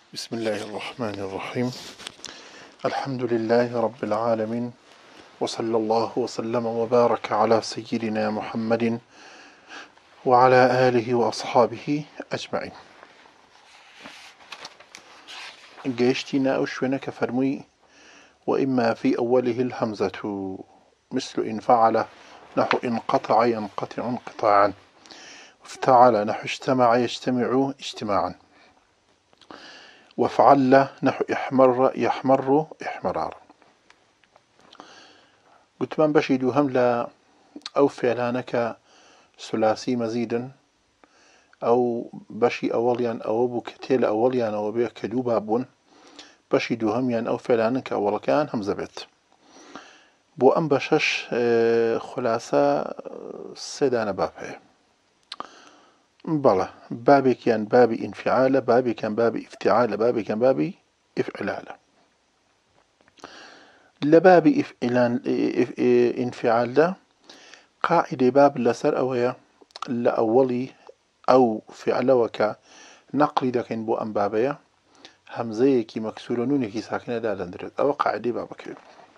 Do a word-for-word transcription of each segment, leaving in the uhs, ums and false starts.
بسم الله الرحمن الرحيم. الحمد لله رب العالمين، وصلى الله وسلم وبارك على سيدنا محمد وعلى آله وأصحابه أجمعين. جيشتنا أوشونك فرمي وإما في أوله الهمزة مثل إن فعل نحو انقطع ينقطع انقطاعا، افتعل نحو اجتمع يجتمع اجتماعا، وفعل نحو احمر يحمر احمرارا. قلت من بشيدو هملا أو فعلانك ثلاثي مزيدا أو بشي أوليان أو بكتيل أوليان أو بكدو بابون بشي دوهميان أو فعلانك أول كان همزة بيت بو أم بشش خلاصة سيدان بابه بلا بابي كان بابي انفعال، بابي كان بابي افتعال، بابي كان بابي افعلال. لبابي افعلان انفعال ده قاعدة باب لسر أويا لأولي أو فعل وكا نقل دكين بو أم بابيا همزيكي مكسورة نونكي ساكنة دادندرد أو قاعدة بابك.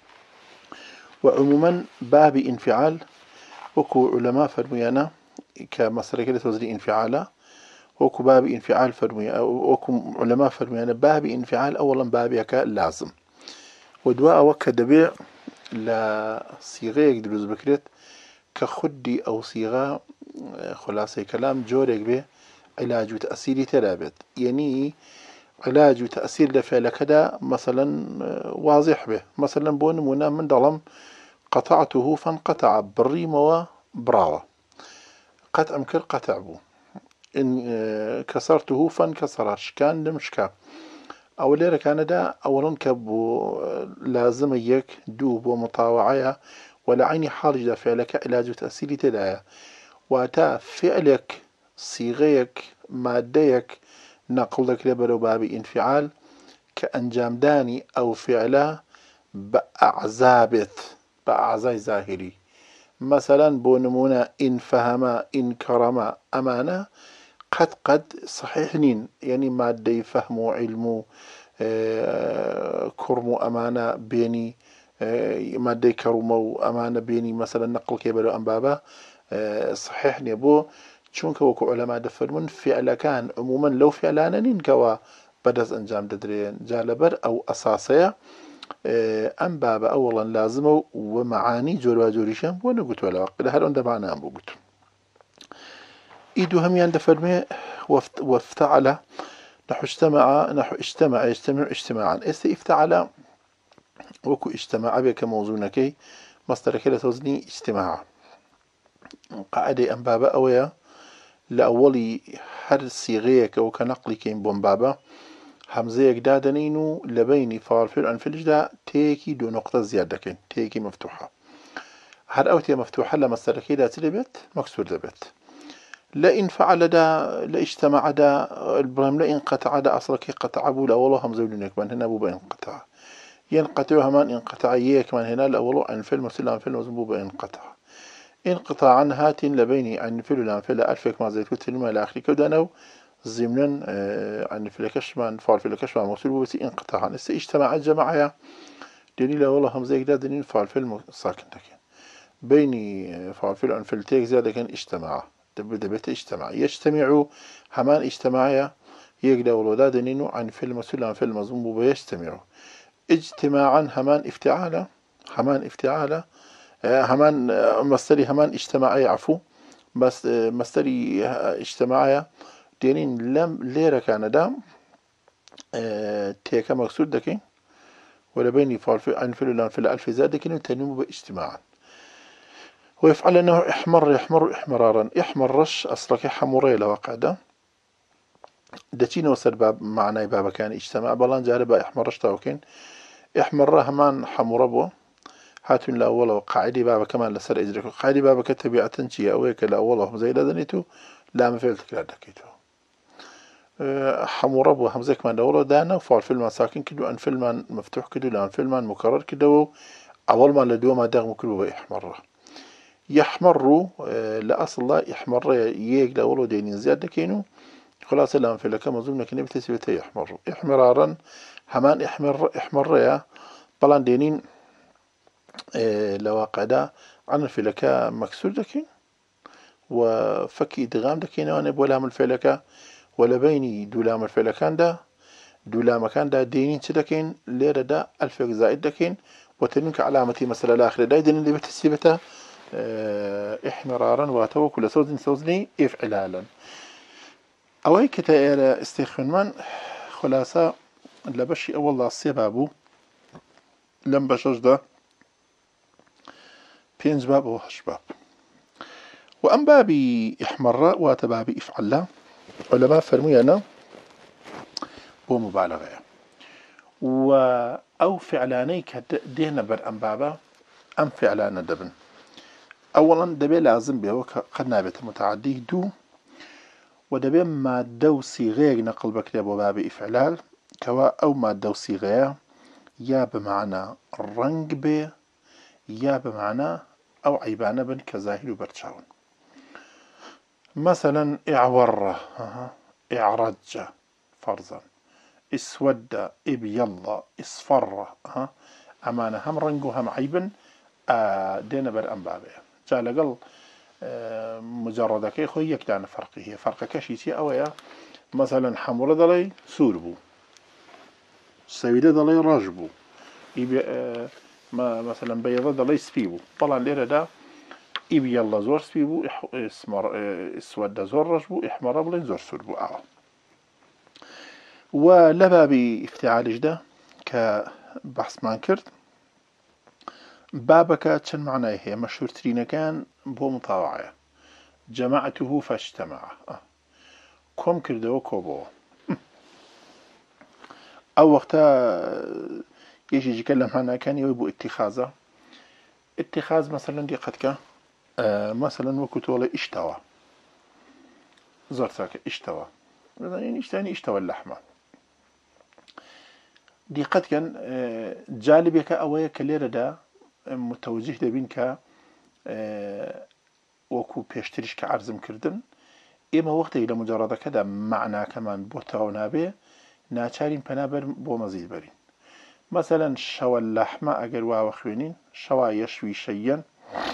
وعموما باب انفعال وكو علماء فرميانا كمصر كده توزري انفعالا، وكو باب انفعال فرمي وكو علماء فرميانا باب انفعال أولا بابيك لازم، ودواء وكا دبيع لصيغة يقدروز بكريت كخدي أو صيغة خلاصة كلام جوريك به علاج وتأثيري ترابط، يعني علاج وتأثير لفعل كذا مثلا واضح به، مثلا بون منا من ظلم قطعته فانقطع بريمة وبراوة قطع مكر قطع بو، إن كسرته فانكسرش كان لمشكا أو ليرة كان دا أولا كبو لازم يك دوب ومطاوعية ولا عيني حالج فعلك علاج وتأثيري تدايا واتا فعلك صيغيك ماديك نقولك لبرو بابي انفعال كأنجام داني أو فعله بأعزابت بأعزاي ظاهري، مثلا بونمونا إن فهما إن كرما أمانة قد قد صحيح نين، يعني مادة يفهموا علموا آه كرموا أمانة بيني آه مادة كرموا أمانة بيني، مثلا نقل كيبلو أنبابا آه صحيح نبو چونك وكو علماء دفرمون فعل كان عموما لو فعلانا نين كوا بدز انجام ددرين جالبر او اساسية ام بابا اولا لازمه ومعاني جوروا جوريشان وانا قلت ولا وقت هل عند معنى ام قلت ايدو هم يان دفرمي وفت وافتعل نحو اجتمع نحو اجتمع يجتمع اجتماعا استي افتعل وكو اجتماع بك موزونكي مصدر كده توزني اجتماع قاعدة ام بابا اويا لأولي هر صيغيك أو كنقلي كين بوم بابا همزيك دادنينو لبيني فارفل عن فلجدا تيكي دو نقطة زيادة كين تيكي مفتوحة هر أوتي مفتوحة لما السركي دا تلبت مكسور دبت لئن فعل دا لاجتمع دا البرهم لئن قطع دا أصلك قطع بو لأولو همزة لنك من هنا بوبا انقطع ينقطع همان انقطع يك من هنا لأولو عن فيلم سلا عن فيلم بوبا انقطع انقطاعا هات لبيني عن فيلو لان فيلا ألفك ما زيت كتلمة إلى آخره كودانو ضمنا عن فيلا كشمان فعل فيلا كشمان موصول بس انقطاعا است اجتماع الجماعة دليل والله هم زي كده دليل فعل فيلم ساكن لكن بيني فعل فيلا عن فيلتيك زيادة كان اجتماع تبدأ بيت اجتماع يجتمعوا همان اجتماعية يقدر ولودا دليل عن فيلم مسؤول عن فيلم مضمون بيجتمعوا اجتماعا همان افتعالة همان افتعالة همان مصدري همان اجتماعي عفو بس مصدري اجتماعي دينين لم ليرة كان دام اه تيكا مقصود دكين ولا بيني فالفي عن فيلو لان فيل ألف زاد دكين تنمو باجتماعا ويفعل انه احمر يحمر احمرارا احمرش اصلك حموري لواقع ده دتين وصل باب معنى بابا كان اجتماع بلان جاربا احمرش تاوكين احمر همان حموربو هاتون لا والله قاعدة بابا كمان لسر إجرك قاعدة بابا كتبي عتنشي أويك لا والله زي لذنيتو لا ما فعلت كلا دكيتو أه حمورب وحمزة كمان دولة دانا وفعل فيلم ساكن كدو أن فيلم مفتوح كدو لأن فيلم مكرر كدو أول ما لدو ما داغ مكلو يحمر يحمر أه لأصل الله يحمر ييك لا والله دينين زيادة كينو خلاصة لام فعلك موزون لكن بتسبته يحمر إحمرارا همان إحمر إحمر يا بلان دينين إيه لواقع دا عن الفعلك مكسور دكين وفكي إدغام دكين وأنا بولام الفعلك ولا بيني دولام الفعلكان دا دولام كان دا دينين تدكين ليرة دا ألف زائد دكين وتنك علامتي مثلا الآخر دا دين اللي بتسبته إحمرارا واتوكل سوزن سوزني إفعلالا أوي كتا استيخن من خلاصة لبشي أول السبابو لم بشج ده بينج باب وهش باب وأم بابي إحمر واتبابي إفعلا علماء فرمي أنا بو مبالغة و أو فعلاني كدينا بر أم بابا أم فعلانا دبن أولا دبي لازم به قد نابت متعدي دو ودبي مادة وصيغة نقل بكري باب إفعلال كوا أو مادة وصيغة يا بمعنى رنج به يا بمعنى أو عيبانة بن كزاهل وبرتشاون مثلا إعور إعرج فرضا اسود ابيض اصفر ها أمانة هم رنج وهم عيبا آه دينا بر أم بابه جاء لقل آه مجرد كي خوي يكدان فرقه هي فرق كشيتي أويا مثلا حمر ضلي سوربو سويد ضلي رجبو يبي آه ما مثلا بيض ضلي سبيبو طلع ليرة دا يبي يلا زور سبيبو اسمر آه اسود زور رجبو احمر بلين زور سوربو آه ولبا بافتعال جدا كبحث ما كرت بابك شن معناه هي مشهور ترين كان بو مطاوعة جمعته فاجتمع أه. كم كردو كوبو أو وقتا يجي يتكلم عنها كان يبو اتخاذه اتخاذ مثلا دي قدك آه مثلا وكتولة اشتوى زرتك اشتوى يعني اشتاني اشتوى اللحمة دي قد كان آه جالبك أويا كليرة دا متوجه دبين ك وكو بيشتريش كعرزم كردن إما وقت إلى مجرد كذا معنى كمان بوتاو نابي ناچارين بنابر بو مزيد برين مثلا شوى اللحمة أجر واو خوينين شوى يشوي شيئا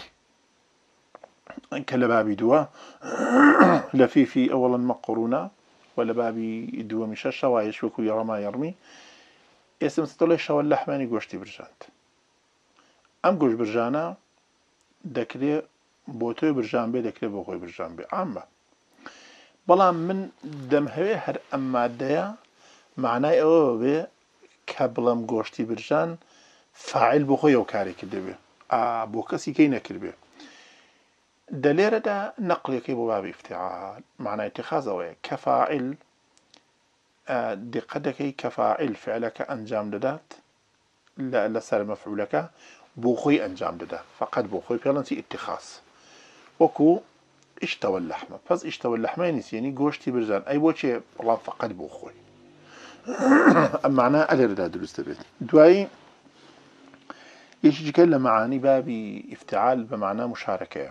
كلبابي دوا لفيفي أولا مقرونة ولبابي دوا مشا شوى يشوي كو يرى ما يرمي اسم ستولي شوى اللحمة نيقوشتي برجانت أم جوش برجانا دكري بوتوي برجان بي دكري بوخوي برجان بي عامة بلا من دم هوي هر أم مادة معناه أو بي كبلم جوشتي برجان فاعل بوخوي وكاري كده بي آه بوكسي كي نكر بي دليل دا نقل يكي باب افتعال معناه اتخاذ أوي كفاعل آه دي قدكي كفاعل فعلك أنجام ددات لا لسر مفعولك بوخوي أنجام دده فقط بوخوي بيلانتي اتخاذ وكو اشتوى اللحمة فاز اشتوى اللحمة يعني جوشتي برجان أي بوشي والله فقط بوخوي أم معناه أدر دا درست بيت دواي يجي يتكلم معاني بابي افتعال بمعنى مشاركة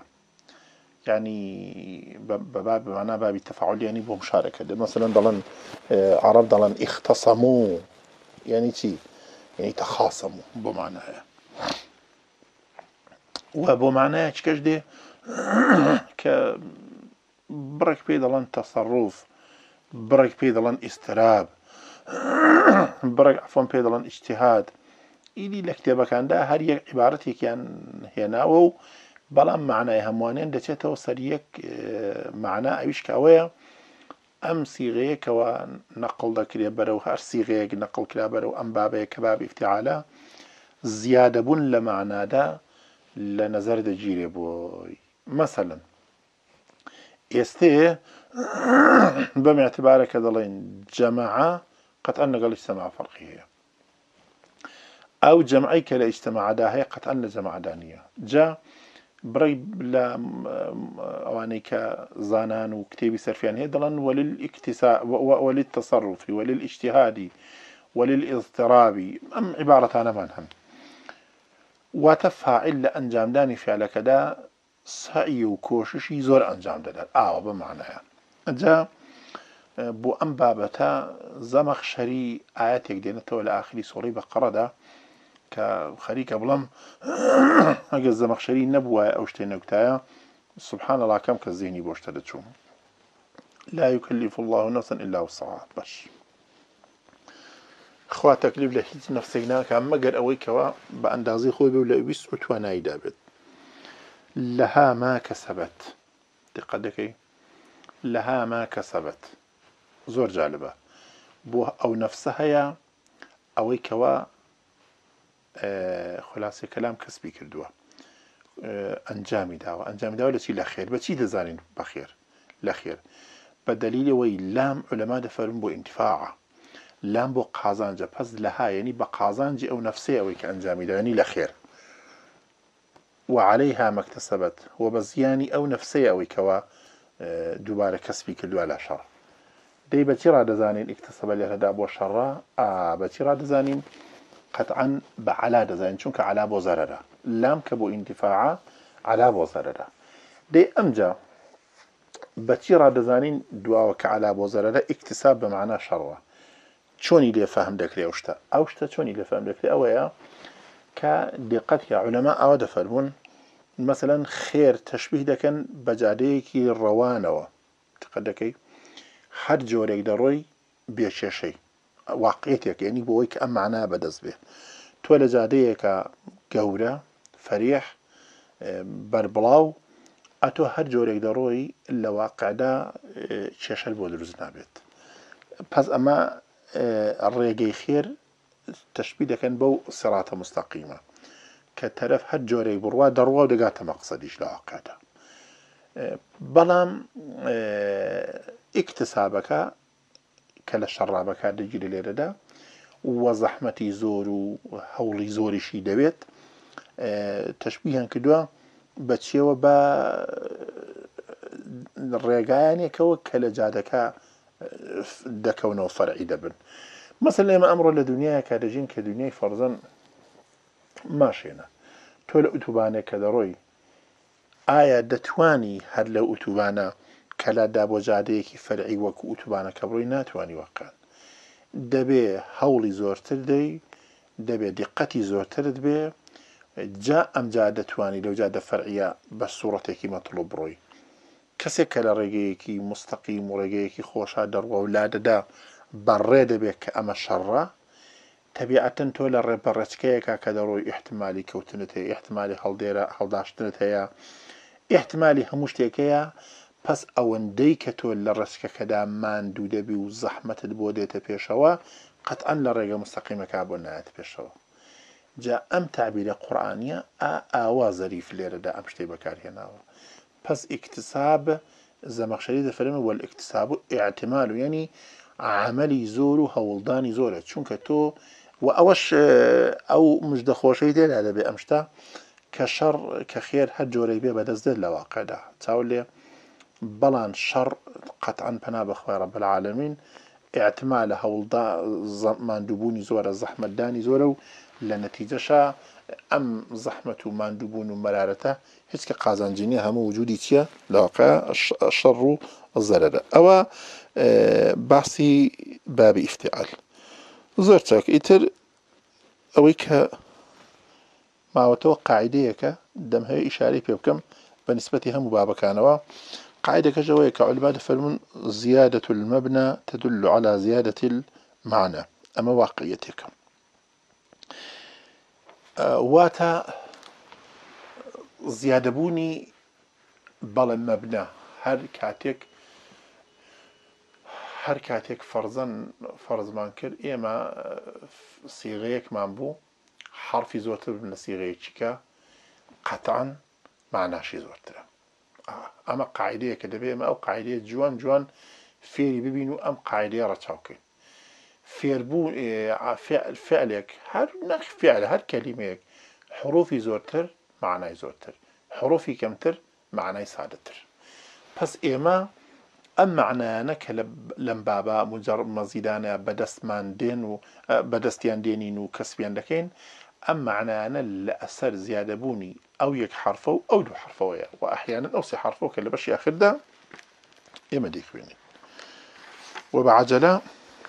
يعني باب بمعنى بابي التفاعل يعني بمشاركة مثلا ضلن عرب ضلن اختصموا يعني تي يعني تخاصموا بمعنى وبمعنى كاش دي ك برك بيدلن تصرف برك بيدلن استراب برك عفوا بيدلن اجتهاد إلي لكتابة كان ده هر عبارتي كان هنا و بلان معنى هموانين دتيته وصريك معنى أيش كأويا أم صيغة كوا نقل ذكر برو هر صيغة نقل كلا برو أم بابه كباب افتعاله زيادة بن لمعنى ده لنظر دجيري بوي مثلا يستي بم اعتبارك دلين جماعة قد أن قال اجتماع فرقية أو جمعي كلا اجتماع داهي قد أن جماعة دانية جاء بريب لا أوانيك زانان وكتابي سرفيان هيدلن وللاكتساء وللتصرف وللاجتهاد وللاضطراب أم عبارة أنا منهم وتفاعل لأنجام داني فعلك دا سعي وكوششي زور أنجام دا آه بمعنى جاء بۆ ئەم بابەتە زەمەخشەری ئاەتێک دێنێتەوە لە ئاخری سوڕەی بەقەرەدا کە خەریکە بڵێم ئەگەر زەمەخشەری نەبووە ئەو شتێ نەوتایە سبحان الله کەم کە زێنی بۆ شتە دەچوو. لا يكلف الله نفسا إلا وسعها. باش خوا تەکلیف لە هیچ نەفسێک ناکات مەگەر ئەوەی کەوا بە ئەندازەی خۆی بێ و لە ویست و تواناییدا بێت. لەها ما کەسەبەت، دقت دەکەی، لەها ما کەسەبەت زۆر جالبە بۆ ئەو نەفسە هەیە ئەوەی کەوا خلاصەی کەلام کەسبی کردووە، ئەنجامی داوە. ئەنجامی داوە لە چی؟ لە خێر. بە چی دەزانین بەخێر؟ لە خێر بە دەلیلەوەی لام عولەما دەفەرمون بۆ ئینتیفاعە، لام بۆ قازانجە، پس لەها یعنی بە قازانجی ئەو نەفسەی ئەوەی کە ئەنجامی داوە، یعنی لە خێر. وعليها ما اكتسبت، وبزياني أو نفسي أو كوا دوباره كسبي كدوا لا شر. دي بتيرا دزانين اكتسب لها داب وشر آه بتيرا دزانين قطعا بعلا دزانين شونك على بو زررة لام كبو انتفاعا على بو زررة. دي أمجا بتيرا دزانين دوا وكعلى بو زررة اكتساب بمعنى شر. شوني لي فهم دكري أوشتا أوشتا شوني لي فهم دكري أويا كدقت يا علماء أو دفرمون مثلا خير تشبيه دكن بجاديكي روانوا تقدكي هر جوريك دروي بيشيشي واقعيتك يعني بويك أم معناه بدز به تولى جاديك جورة فريح بربلاو أتو هر جوريك دروي إلا واقع دا شيشل بودروز نابت. بس أما الريقي خير تشبيه دكن بو صراط مستقيمة كترف هر جوري بروا دروا ودقات مقصديش لواقعته. بلام اكتسابك كلا شرابك دجيل ليردا وزحمتي زور وحولي زوري شي دبيت تشبيها كدوا بتشيو با الرقاني كو كلا جادك دكونه فرعي دبن. مثلا لما أمر لدنيا كدجين كدنيا فرضا ماشينا تولى أتوبانا كدروي آية دتواني هر لو أتوبانا كلا داب وجاديك فرعي وكو أتوبانا كبروي ناتواني وقعا دبي هولي زورتر دي دبي دقتي زورتر دبي جاء أم جاء دتواني لو جاء فرعية بصورتك مطلوب روي كسك لرقيكي مستقيم ورقيكي خوشا دروا ولاده دا بريد بك أما شرّة تبيعة تولى الربرتكيكا كدروي احتمالي كوتنتي احتمالي هالديرة هالداشتنتيا احتمالي هموشتيكيا بس أون ديك تولى الرسكة كدا مان دودبي وزحمة البودية بيشوا قطعا لرقة مستقيمة كابونا بيشوا جاء أم تعبير قرآنية آوا ظريف ليردا أمشتي بكار هنا بس اكتساب زمخشري دفرمي والاكتساب اعتمال يعني عملي زورو هولداني زورة چونك تو وأوش أو مش دخوشي دي هذا بأمشتا كشر كخير هجوري بيه بدز دي لواقع ده تاولي بلان شر قطعا بنا بخوي رب العالمين اعتمال هولدا ماندوبوني زورة زحمة داني زورو لنتيجة شا أم زحمة ماندوبون ومرارته هيك قازانجيني هم وجودي تيا لواقع الشر الزرر أو بحثي باب افتعال زرتك إتر أويك ما وتوقع قاعديك دمها إشاري بكم بالنسبة هم باب كانوا قاعدة كجويك علماء فرمون زيادة المبنى تدل على زيادة المعنى أما واقعيتك أه واتا زيادة بوني بل المبنى هر كاتك هر كاتك فرضاً فرض ما نكر إما صيغيك مانبو حرفي زوتر من صيغيك شكا قطعاً معناشي زوتر آه. أما قاعدة كده أما أو قاعدة جوان جوان فيري ببينو أم قاعدة رتشاوكين فير بو إيه فعل فعلك هر نخ فعل هر كلمة حروفي زوتر معناي زوتر حروفي كمتر معناي سادتر بس إما أم معنانا كلم بابا مجرد مزيدانا بدستمان دين و بدستيان دينين وكسبيان لكين أم معنانا لأثر زيادة بوني أو يك حرفه أو دو حرفه وأحيانا أو سي حرفه كلا باش ياخد ده إما ديك ويني وبعجلة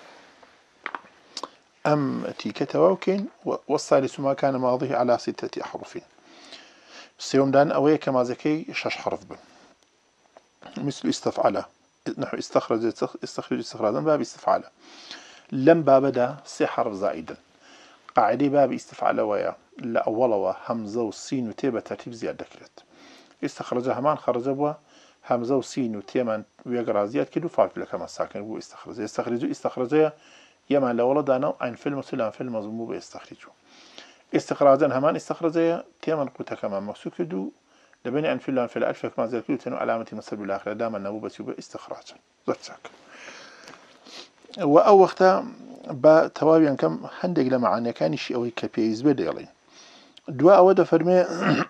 أم تيكة واوكين والثالث ما كان ماضيه على ستة أحرف. السيوم دان أوي كما زكي شش حرف بن مثل استفعل نحو استخرج استخرج استخراجا باب استفعل. لم بابدا سي حرف زائدا قاعدة باب استفعل ويا لا أول همزة والسين وتيبة ترتيب زيادة كرت. استخرج همان خرج بوا همزة والسين وتيمان ويقرا زياد كدو فعل في كما ساكن بو استخرج يستخرج استخرج يمان لولا دانا عن فيلم سلام فيلم مضمو بيستخرجه. استخراجا همان استخرج تيمان قوتا كما مكسوك كدو لبني عن فيلم في الألف كما زال كدو تنو علامة مسل بالآخرة دام النبو بس يبقى استخراجا زرت ساكن. وأو وقتا با توابيا كم هندق لما عن كان شيء أو كبيز بديلين دواء أود فرمي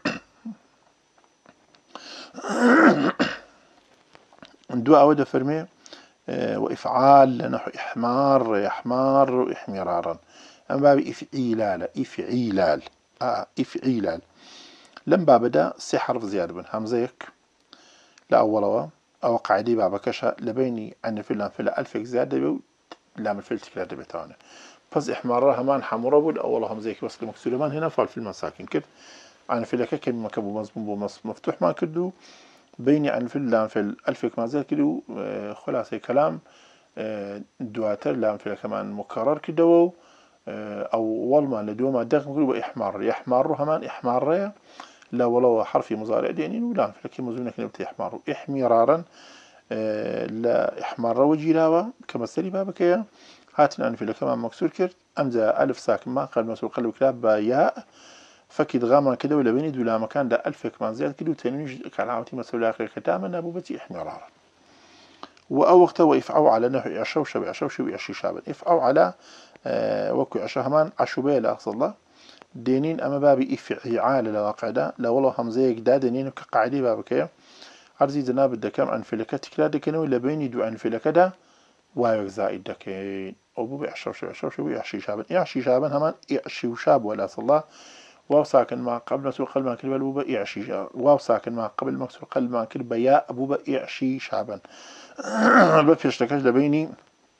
دواء أود فرمي وإفعال نحو إحمار إحمار وإحمرارا أما باب إفعيلال إفعيلال آه إفعيلال لم بابدا سي حرف زيادة بن همزيك لا أولوا أو قاعدي بابا كشا لبيني عن فلان فلا ألف زيادة بيو لام الفيل تكرار بتاعنا بس إحمارها مان حمورة بود أولها همزيك بس كمكسولة هنا فال في المساكن كده عن فلك كلمة كبو مضموم مفتوح ما كدو بيني عن فل لام فل ألف ما زال كدو خلاصة كلام دواتر لام فل كمان مكرر كدو أو والما لدوما دغم كدو إحمار يحمر همان إحمار لا ولا حرف مضارع دينين ولا فلك مزمنة كلمة إحمار إحمرارا لا إحمار وجلاوة كما سلي بابك يا هاتنا في كمان مكسور كرت أمزة ألف ساكن ما قال مسؤول قلب كلاب باياء فكيد غاما كده ولا بيني دولا مكان ده ألف كمان زيادة كده تنويج كعلامتي مسؤول آخر ختاما أبو بتي إحمرارا. وأو وقت وإفعوا على نحو يعشوش بيعشوش ويعشي شابا إفعوا على آه وكو عشهمان عشوبية لا أقصد الله دينين أما بابي إفعال لواقع ده لا والله همزيك دا دينين كقاعدي بابك يا عرضي جناب الدكام عن فلكتك لا دكنو إلا بيني دو عن فلك ده وايك زائد دكين أبو بيعشوش بيعشوش ويعشي شابا يعشي شابا همان يعشي وشاب ولا صلى واو ساكن ما قبل مسؤول قلب ما كلب أبو يعشي شابا واو ساكن ما قبل مسؤول قلب ما كلب يا أبو يعشي شابا بفيش لكش لبيني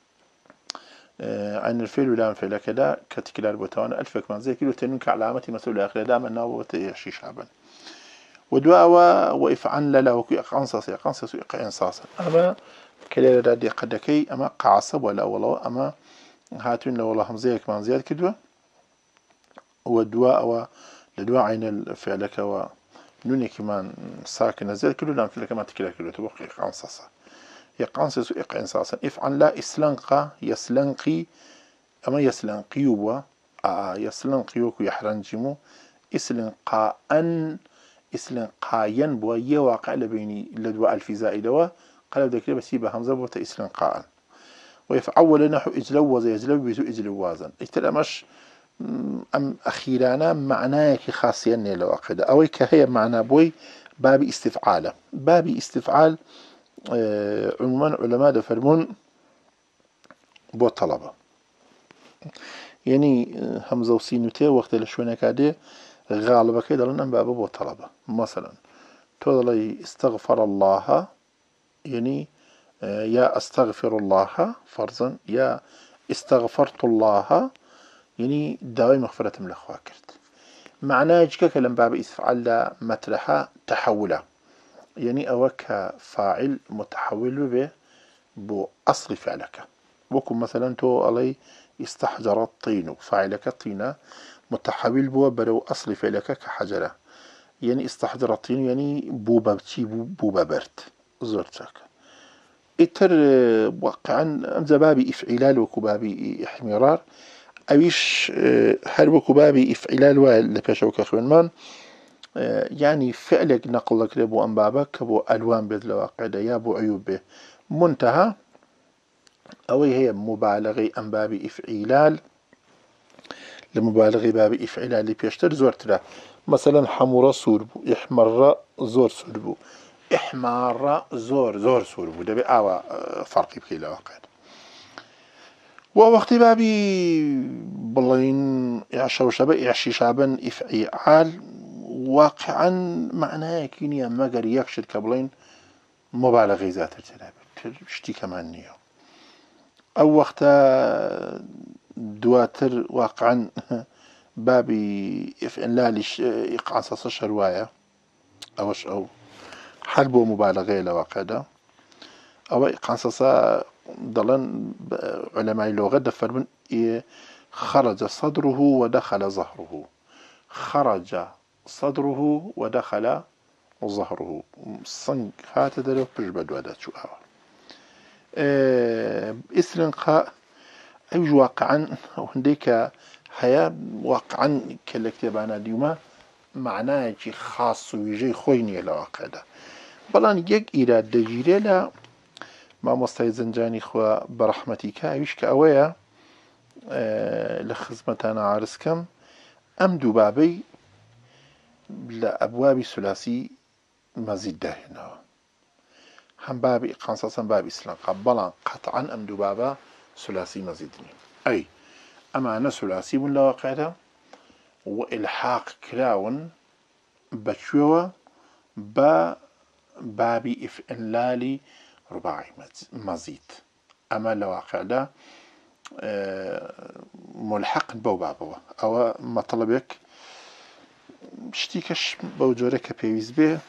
آه عن الفيل ولا فعل كذا كتكلار بوتان ألف كمان زي كيلو تنين كعلامة مسؤول آخر دام أنه يعشي شابا. ودواء وإفعل لا وكي قنصص قنصص إنصاصا أما كليل رادي قدكي أما قعصب ولا والله أما هاتون لو والله همزية كمان زياد كدوة ودواء لدواء عين الفعل كوا نوني كمان ساكن زياد كدو لام فعل كمان تكلار كدو تبقى قنصصا يقنصص إنصاصا إفعل لا إسلنقا يسلنقي أما يسلنقيوا آه يسلنقيوك يحرنجمو إسلنقاء إسلنقايا بويا واقع لبيني لدواء ألف زائدة قلب ذكري بس يبقى همزة بوتا إسلنقاء. ويفعول نحو إجلو زي إجلو بيزو إجلوازا إجتلمش أم أخيرانا معناك خاصيا لواقع ده أو كهي معنى بوي بابي استفعال بابي استفعال آه عموما علماء دفرمون بو طلبة يعني همزة وسينوتي وقت لشونا كادي غالبا كده لنا باب ابو طلبه مثلا تقول استغفر الله يعني يا استغفر الله فرضا يا استغفرت الله يعني داوي مغفرة من الاخواكرت معناه جكا كلام باب استفعل مترحة تحوله يعني اوك فاعل متحول به بو اصل فعلك بكم مثلا تو علي استحجر الطين فاعلك الطينة متحول بو برو أصل فعلك كحجرة يعني استحضر الطين يعني بوبا بتي بوبا برت زرتك اتر واقعا أمز بابي إفعلال وكبابي إحمرار أويش هل وكبابي إفعلال ولبشوك أخوان مان يعني فعلك نقل لك لبو أنبابك بو ألوان بذل واقع يا بو عيوب به منتهى أو هي مبالغة أنبابي إفعلال لمبالغة باب إفعال اللي بيشتر زور ترى مثلا حمورة سوربو إحمر زور سوربو إحمار زور زور سوربو ده بأوا فرق بكي واقع ووقت بابي بلين يعشو شبا يعشي شابا إفعال واقعا معناه كينيا مقر يكشد كبلين مبالغة ذات الجلاب شتي كمان نيو أو وقت دواتر واقعا بابي إفعلالش إقعاص الشرواية أوش أو حلب ومبالغة لواقع أو إقعاص ضلن علماء اللغة دفرمن خرج صدره ودخل ظهره، خرج صدره ودخل ظهره صنق هات دلو بش بدودات شو أوا أه إسرنقاء أيج واقعا وهنديك هيا واقعا كالكتابانا ديوما معناه شي خاص ويجي خويني لواقع ده بلان يك إلى دجيرة لا ما مستوى زنجاني خوا برحمتي كايش كأويا أه لخزمتانا عارسكم أم دبابي لأبواب ثلاثي مزيد داهنا هم بابي قنصصا بابي إسلام قبلا قطعا أم دبابا ثلاثي مزيدني أي أما أنا ثلاثي من لواقعها وإلحاق كلاون بشوة با بابي إفئلالي رباعي مزيد أما لواقع ده ملحق بو بابوا أو مطلبك شتيكش بوجورك بيويز به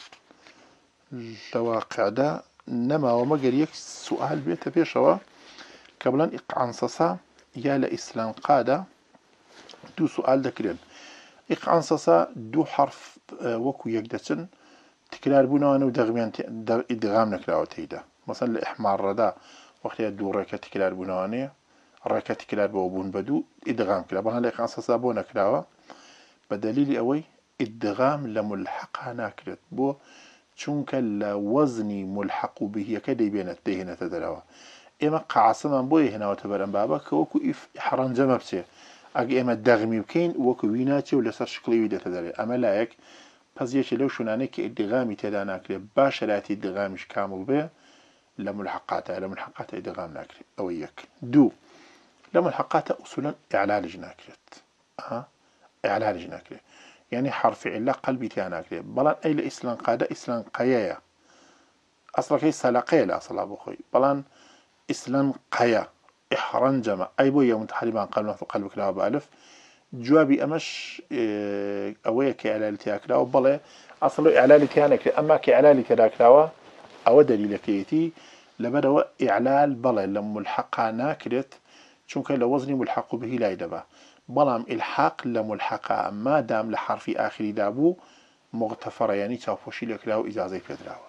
لواقع ده نما ومقر يك سؤال بيت بيشوا قبلا إقعنصصا يا لإسلام قادة دو سؤال ذكرين إقعنصصا دو حرف وكو يقدسن تكرار بناوانه ودغميان إدغام نكراو تيدا مثلا لإحمار ردا وقت دو ركا تكرار بناوانه ركا تكرار بوبون بدو إدغام كلا بنا لإقعنصصا بو نكراوه بدليل أوي إدغام لملحقها ناكرت بو چونك لوزني ملحق به كدي بينت دهنة تدلوا إما قعصما بوي هنا وتبرن بابا كوكو إف إحران جمبسي أجي إما الدغمي بكين وكو ويناتي ولا صار شكلي ويدا تدلي أما لايك بزيش لو شنانك إدغامي تدا ناكري باشراتي إدغامش كامل به لملحقات لملحقات إدغام ناكري أويك دو لملحقات أصولا إعلالج ناكرت ها إعلالج ناكري يعني حرف علا قلبي تياناكري بلان أي لإسلام قادة إسلام قيايا أصلا كي سلاقيا لأصلا بخوي بلان إسلام قيا إحران جمع أي بويا متحربان قلبنا في قلبك لا بألف جوابي أمش إيه أويا كإعلالتي أكلاو بلا أصلا إعلالتي أناكري أما كإعلالتي أكلاو أو دليل كيتي لبدأ إعلال بلا لما الحقها ناكرت چونك لوزني ملحق به لا يدبا بلام الحاق لملحقة ما دام لحرف آخر دابو مغتفر يعني تافوشي لكلاو إجازة كدراو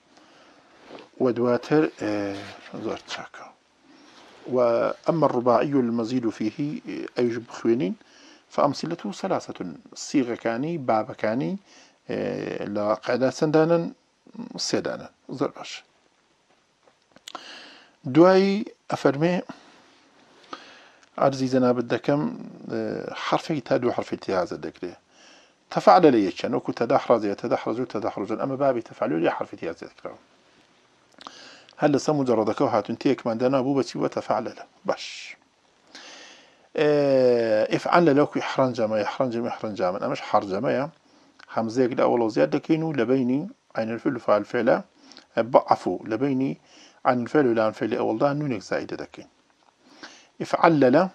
ودواتر اه زرت شاكا وأما الرباعي المزيد فيه أيجب خوينين فأمثلته ثلاثة صيغة كاني باب كاني اه لقعدة سندانا سيدانا زرباش دواي أفرمي عرزي زنا بدكم حرفي تادو حرفي تيازة دكري تفعل لي يشان وكو تدحرز يتدحرز وتدحرز أما بابي تفعلوا لي حرفي تيازة دكري هل لسا مجردك وهاتون تيك من دانا أبو بسي وتفعل له باش اه افعل لوكو يحرن جامع يحرن جامع يحرن جامع أمش حر جامع همزيك لأول زيادة كينو لبيني عين الفعل فعل فعلا بعفو لبيني عن الفعل ولا عن الفعل أول ده نونك زائدة دكين إفعلل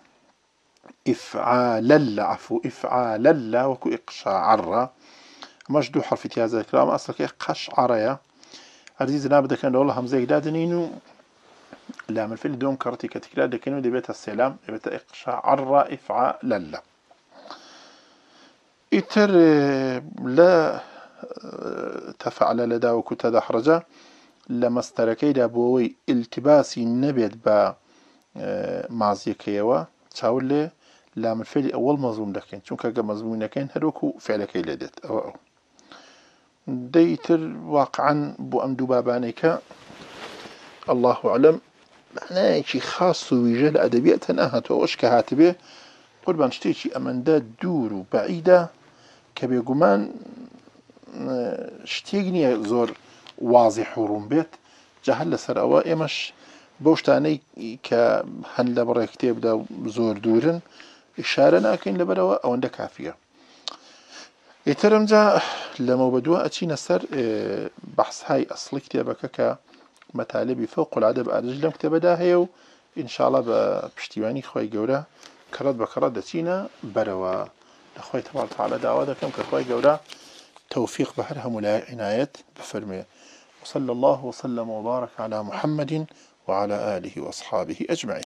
إفعالل عفو إفعالل وكو إقشعر مجدو حرف هذا الكلام أصلك إقشعر يا عزيز نابدا كان والله همزة دادنينو لام الفيل دوم كرتي كتكلا دكينو دي بيت السلام بيت إقشعر إفعالل إتر لا تفعل لدى وكو تدحرجا لما استركي دابوي التباسي نبيت با مازی کیوا چاوله لام الفعل أول مضمون لكن چون كجا مضمون لكن هروكو فعل كي لدت أو أو ديتر واقعا بو أم دبابانك الله أعلم معناه شيء خاص ويجل أدبية أهت وإيش كهاتبه قل بنشتي شيء أمن دا دور بعيدة كبيجمان شتيجني زور واضح ورمبت جهل سر أوائمش بوشتاني كهن لبرا كتاب دا زور دورن إشارة لكن لبرا أو عندك كافية يترم جا لما بدوا أتينا سر بحث هاي أصل كتابك كمطالب فوق العدد أرجلهم كتاب دا هيو إن شاء الله بشتيواني خوي جورا كرد بكرد دسينا بروا لخوي تبارك وتعالى دعوة كم كخوي جورا توفيق بحرها ملا عناية بفرمي. وصلى الله وسلم وبارك على محمد وعلى آله وأصحابه أجمعين.